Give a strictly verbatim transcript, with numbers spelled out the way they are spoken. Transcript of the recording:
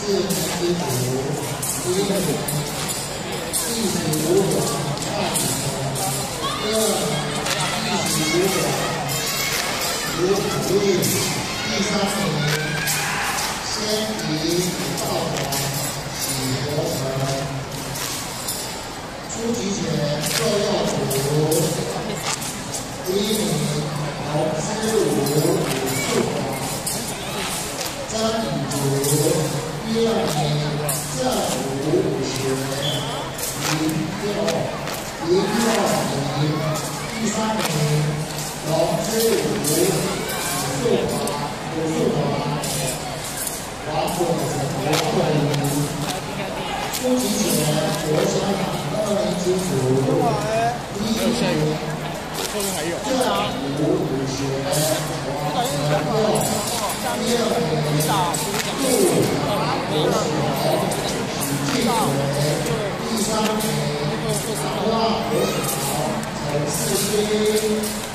是年级组，第一名第十五秒二十分，第二第十五秒卢普利，第三名先敌赵华许国成。出局前各要组，第一名洪之武武术华，张以竹，第二名郑武武学，林佑林佑明，第三名龙之武武术华武术华，王果王果林。出局前国香港二零七组，第一名郑武武学，王成佑，第二名陆武学，许继水，第三名花和桥陈世斌。